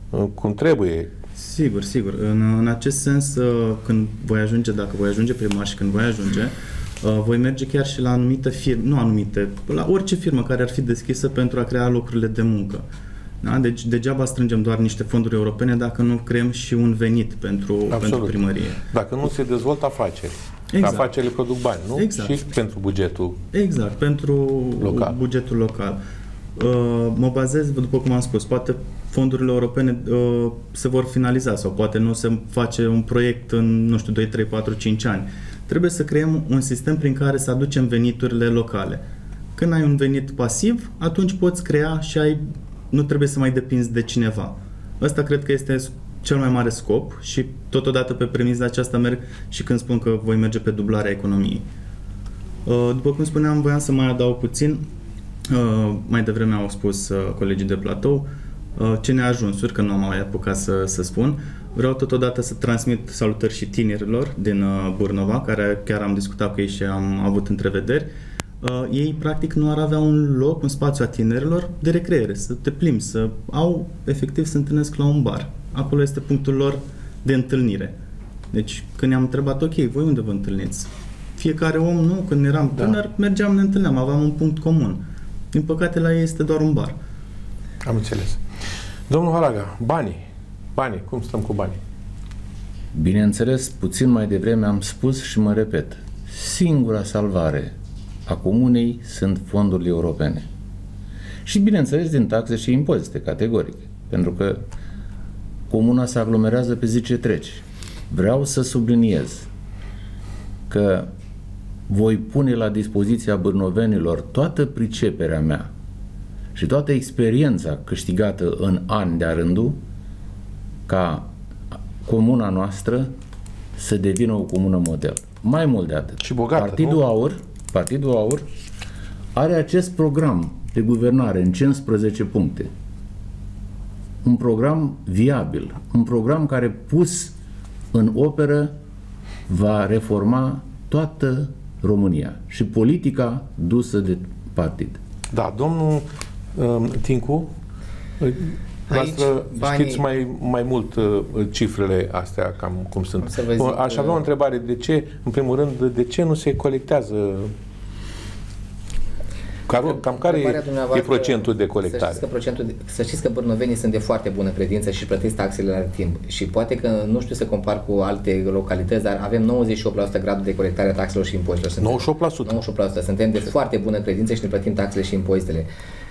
cum trebuie. Sigur, sigur. În acest sens, când voi ajunge, dacă voi ajunge primar și când voi ajunge, voi merge chiar și la anumite firme, nu anumite, la orice firmă care ar fi deschisă pentru a crea locurile de muncă. Da? Deci degeaba strângem doar niște fonduri europene dacă nu creăm și un venit pentru primărie. Dacă nu se dezvoltă afaceri. Exact. Afacerile produc bani, nu? Exact. Și pentru bugetul exact, pentru local. Bugetul local. Mă bazez, după cum am spus, poate fondurile europene se vor finaliza sau poate nu se face un proiect în, nu știu, 2, 3, 4, 5 ani. Trebuie să creăm un sistem prin care să aducem veniturile locale. Când ai un venit pasiv, atunci poți crea și nu trebuie să mai depinzi de cineva. Ăsta cred că este cel mai mare scop și totodată pe premisa aceasta merg și când spun că voi merge pe dublarea economiei. După cum spuneam, voiam să mai adaug puțin. Mai devreme au spus colegii de platou ce neajunsuri, că nu am mai apucat să spun. Vreau totodată să transmit salutări și tinerilor din Bârnova, care chiar am discutat cu ei și am avut întrevederi. Ei practic nu ar avea un loc, un spațiu a tinerilor de recreere, să te plimbi, efectiv se întâlnesc la un bar. Acolo este punctul lor de întâlnire. Deci când i-am întrebat, ok, voi unde vă întâlniți? Fiecare om, nu, când eram tânăr, mergeam, ne întâlneam, aveam un punct comun. Din păcate la ei este doar un bar. Am înțeles. Domnul Haraga, banii, cum stăm cu banii? Bineînțeles, puțin mai devreme am spus și mă repet, singura salvare a comunei sunt fondurile europene. Și bineînțeles din taxe și impozite, categoric, pentru că comuna se aglomerează pe zi ce trece. Vreau să subliniez că voi pune la dispoziția bârnovenilor toată priceperea mea și toată experiența câștigată în ani de-a rândul ca comuna noastră să devină o comună model. Mai mult de atât. Și bogată, Partidul Aur are acest program de guvernare în 15 puncte. Un program viabil, un program care pus în operă va reforma toată România și politica dusă de partid. Da, domnul Tincu, știți mai mult cifrele astea, cam cum sunt. Aș avea o întrebare, de ce, în primul rând, de ce nu se colectează? Cam care e procentul de colectare? Să știți că bârnovenii sunt de foarte bună credință și plătesc taxele la timp. Și poate că nu știu să compar cu alte localități, dar avem 98% gradul de colectare a taxelor și impozitelor. 98%. Suntem de foarte bună credință și ne plătim taxele și impozitele.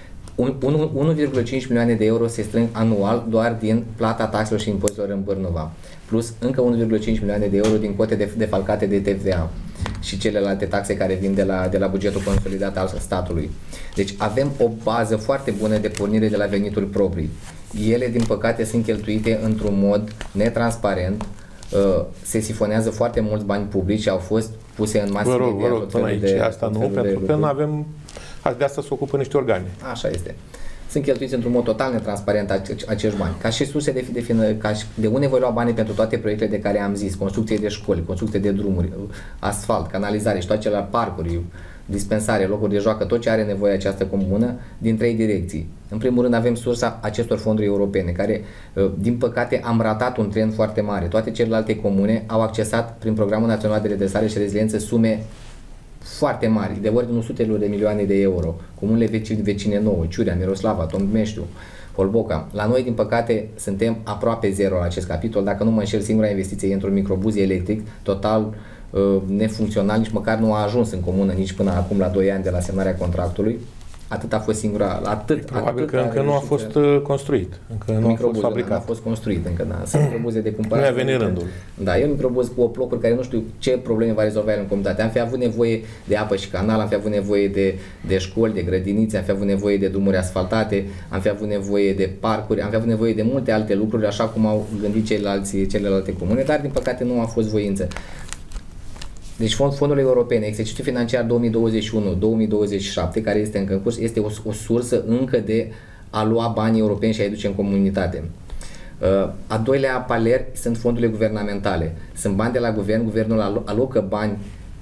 1,5 milioane de euro se strâng anual doar din plata taxelor și impozitelor în Bârnova, plus încă 1,5 milioane de euro din cote defalcate de TVA și celelalte taxe care vin de la bugetul consolidat al statului. Deci avem o bază foarte bună de pornire de la venituri proprii. Ele, din păcate, sunt cheltuite într-un mod netransparent, se sifonează foarte mulți bani publici și au fost puse în masă media. Vă rog, până aici, asta nu, pentru că nu avem. De asta se ocupă niște organe. Așa este. Sunt cheltuiți într-un mod total netransparent acești bani. Ca și surse de unde voi lua banii pentru toate proiectele de care am zis, construcție de școli, construcție de drumuri, asfalt, canalizare și toate celelalte parcuri, dispensare, locuri de joacă, tot ce are nevoie această comună, din 3 direcții. În primul rând avem sursa acestor fonduri europene, care, din păcate, am ratat un trend foarte mare. Toate celelalte comune au accesat, prin Programul Național de Redresare și Reziliență, sume foarte mari, de ordinul sutelor de milioane de euro. Comunele vecine nouă, Ciurea, Miroslava, Tombeștiu, Holboca. La noi, din păcate, suntem aproape zero la acest capitol. Dacă nu mă înșel, singura investiție e într-un microbuz electric, total nefuncțional, nici măcar nu a ajuns în comună, nici până acum la 2 ani de la semnarea contractului. Atât a fost singura, probabil că încă nu a fost construit, încă nu a fost fabricat. Nu a fost construit încă, da. Sunt microbuze de cumpărat. Nu a venit rândul. Da, e un microbuz cu 8 locuri care nu știu ce probleme va rezolva el în comunitate. Am fi avut nevoie de apă și canal, am fi avut nevoie de școli, de grădinițe, am fi avut nevoie de drumuri asfaltate, am fi avut nevoie de parcuri, am fi avut nevoie de multe alte lucruri, așa cum au gândit celelalte comune, dar din păcate nu a fost voință. Deci fondurile europene, exercițiul financiar 2021-2027, care este încă în curs, este o sursă încă de a lua banii europeni și a-i duce în comunitate. A doilea paler sunt fondurile guvernamentale. Sunt bani de la guvern, guvernul alocă bani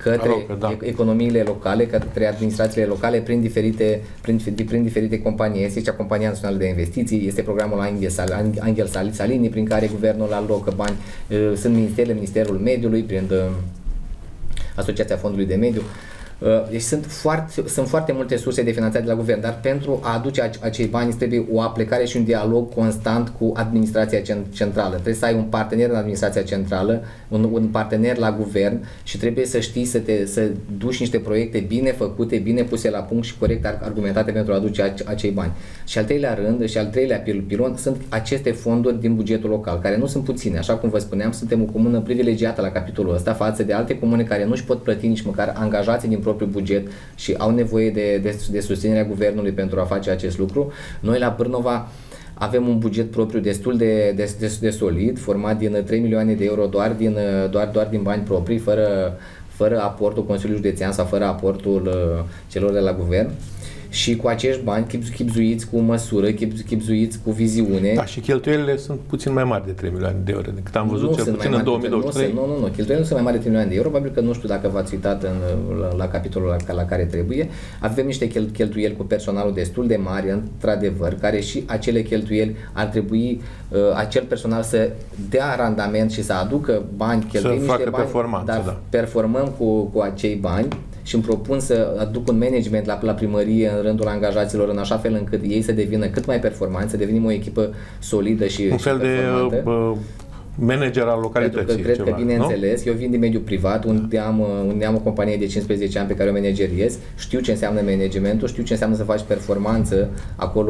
către economiile locale, către administrațiile locale prin diferite companii. Este Compania Națională de Investiții, este programul Angel Salini, prin care guvernul alocă bani, sunt Ministerul Mediului, prin Asociația Fondului de Mediu. Deci sunt foarte multe surse de finanțare de la guvern, dar pentru a aduce acei bani trebuie o aplicare și un dialog constant cu administrația centrală. Trebuie să ai un partener în administrația centrală, un partener la guvern și trebuie să știi să duci niște proiecte bine făcute, bine puse la punct și corect argumentate pentru a aduce acei bani. Și al treilea rând și al treilea pilon sunt aceste fonduri din bugetul local, care nu sunt puține. Așa cum vă spuneam, suntem o comună privilegiată la capitolul ăsta față de alte comune care nu își pot plăti nici măcar angajații din propriul buget și au nevoie de susținerea guvernului pentru a face acest lucru. Noi la Bârnova avem un buget propriu destul de solid, format din 3 milioane de euro doar din bani proprii, fără aportul Consiliului Județean sau fără aportul celor de la guvern. Și cu acești bani, chipzuiți cu măsură, chipzuiți cu viziune. Da, și cheltuielile sunt puțin mai mari de 3 milioane de euro decât am văzut cel puțin în 2023. Nu, cheltuielile nu sunt mai mari de 3 milioane de euro, probabil că nu știu dacă v-ați uitat la capitolul la care trebuie. Avem niște cheltuieli cu personalul destul de mari, într-adevăr, care și acele cheltuieli ar trebui acel personal să dea randament și să aducă bani, cheltuim niște bani, dar performăm cu acei bani. Și îmi propun să aduc un management la primărie în rândul angajaților în așa fel încât ei să devină cât mai performanți, să devenim o echipă solidă și un fel de manager al localității. Pentru că cred că, bineînțeles, eu vin din mediul privat, unde am o companie de 15 ani pe care o manageriez, știu ce înseamnă managementul, știu ce înseamnă să faci performanță acolo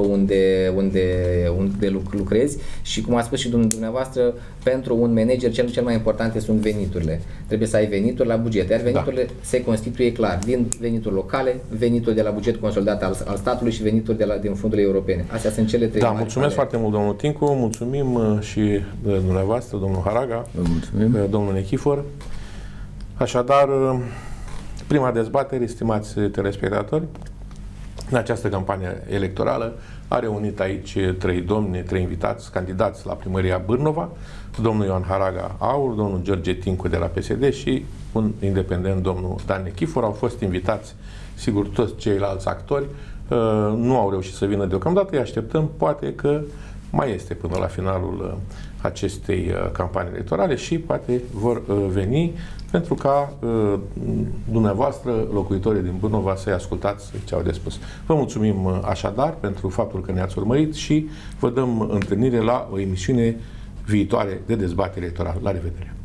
unde lucrezi și, cum a spus și dumneavoastră, pentru un manager cel mai important sunt veniturile. Trebuie să ai venituri la buget, iar veniturile se constituie clar din venituri locale, venituri de la buget consolidat al statului și venituri din fondurile europene. Astea sunt cele trei. Da, mulțumesc foarte mult, domnul Tincu, mulțumim și dumneavoastră, domnul Haraga, domnul Nechifor. Așadar, prima dezbatere, stimați telespectatori, în această campanie electorală a reunit aici trei invitați, candidați la primăria Bârnova, domnul Ioan Haraga Aur, domnul George Tincu de la PSD și un independent, domnul Dan Nechifor. Au fost invitați, sigur, toți ceilalți actori, nu au reușit să vină deocamdată, îi așteptăm, poate că mai este până la finalul acestei campanii electorale și poate vor veni pentru ca dumneavoastră, locuitorii din Bârnova, să-i ascultați ce au de spus. Vă mulțumim așadar pentru faptul că ne-ați urmărit și vă dăm întâlnire la o emisiune viitoare de dezbatere electorală. La revedere!